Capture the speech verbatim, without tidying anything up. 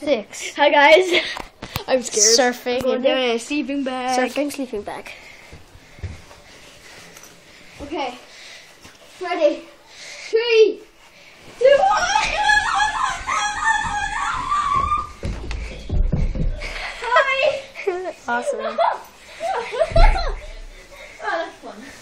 Six. Hi guys. I'm scared. Surfing. Going down in a sleeping bag. Surfing, sleeping bag. Okay. Ready. Three, two, one. Hi. Awesome. Oh, that's fun.